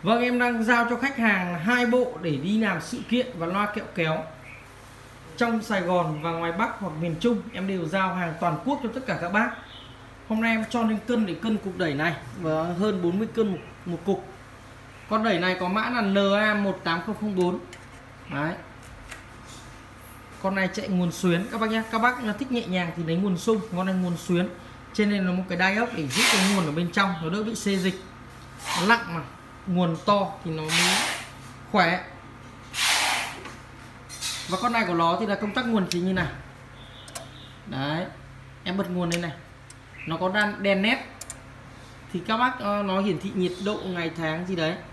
Vâng, em đang giao cho khách hàng 2 bộ để đi làm sự kiện và loa kẹo kéo trong Sài Gòn và ngoài Bắc hoặc miền Trung. Em đều giao hàng toàn quốc cho tất cả các bác. Hôm nay em cho lên cân để cân cục đẩy này và hơn 40 cân một cục. Con đẩy này có mã là NA18004. Đấy. Con này chạy nguồn xuyến các bác nhé. Các bác thích nhẹ nhàng thì lấy nguồn sung, con này nguồn xuyến. Trên này là một cái đai ốc để giúp cái nguồn ở bên trong nó đỡ bị xê dịch. Nó nặng mà, nguồn to thì nó mới khỏe. Và con này của nó thì là công tắc nguồn chính như này. Đấy, em bật nguồn lên này, nó có đèn nét thì các bác nó hiển thị nhiệt độ ngày tháng gì đấy.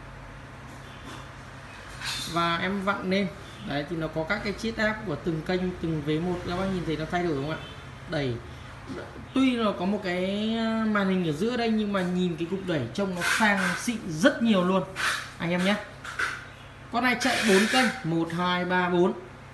Và em vặn lên đấy thì nó có các cái chiết áp của từng kênh, từng vế một. Các bác nhìn thấy nó thay đổi không ạ? Đẩy tuy là có một cái màn hình ở giữa đây nhưng mà nhìn cái cục đẩy trông nó sang xịn rất nhiều luôn anh em nhé. Con này chạy 4 kênh 1, 2, 3, 4.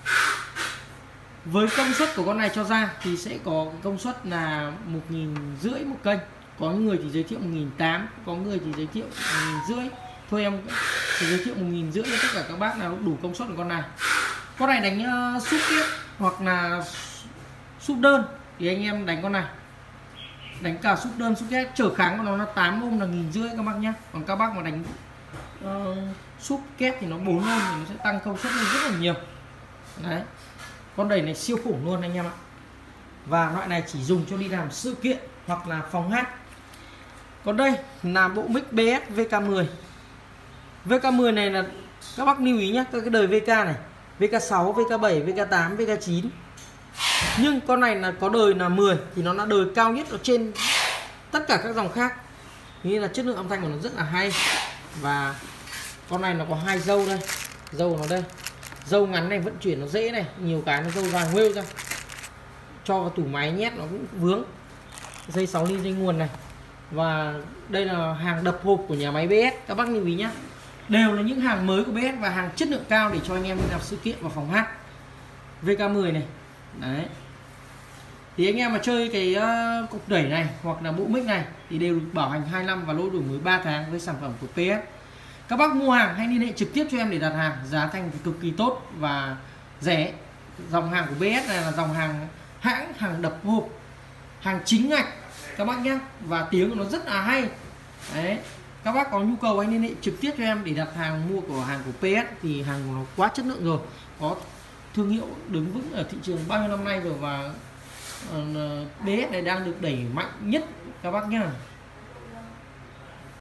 Với công suất của con này cho ra thì sẽ có công suất là 1.500 một kênh. Có người thì giới thiệu 1.800, có người thì giới thiệu 1.500. Thôi em thì giới thiệu 1.500 cho tất cả các bác nào đủ công suất của con này. Con này đánh súp tiếp hoặc là súp đơn thì anh em đánh con này. Đánh cả súp đơn súp két, trở kháng của nó là 8 ohm là 1.500 các bác nhé. Còn các bác mà đánh súp két thì nó 4 ohm thì nó sẽ tăng công suất lên rất là nhiều. Đấy. Con đẩy này siêu khủng luôn anh em ạ. Và loại này chỉ dùng cho đi làm sự kiện hoặc là phòng hát. Còn đây là bộ mic BS VK10. VK10 này là các bác lưu ý nhé, các cái đời VK này, VK6, VK7, VK8, VK9. Nhưng con này là có đời là 10 thì nó là đời cao nhất ở trên tất cả các dòng khác. Như là chất lượng âm thanh của nó rất là hay. Và con này nó có 2 dâu đây, dâu nó đây. Dâu ngắn này vận chuyển nó dễ này, nhiều cái nó dâu dài nguêu ra. Cho vào tủ máy nhét nó cũng vướng. Dây 6 ly dây nguồn này. Và đây là hàng đập hộp của nhà máy BS, các bác lưu ý nhé. Đều là những hàng mới của BS và hàng chất lượng cao để cho anh em đi làm sự kiện và phòng hát. VK10 này. Đấy. Thì anh em mà chơi cái cục đẩy này hoặc là bộ mic này thì đều được bảo hành 2 năm và lỗi đổi mới 3 tháng với sản phẩm của PS. Các bác mua hàng hay liên hệ trực tiếp cho em để đặt hàng, giá thành thì cực kỳ tốt và rẻ. Dòng hàng của BS này là dòng hàng hãng, hàng đập hộp, hàng chính ngạch các bác nhé. Và tiếng của nó rất là hay. Đấy. Các bác có nhu cầu hay liên hệ trực tiếp cho em để đặt hàng mua của hàng của PS thì hàng của nó quá chất lượng rồi. Có thương hiệu đứng vững ở thị trường bao nhiêu năm nay rồi và BS này đang được đẩy mạnh nhất các bác nhá.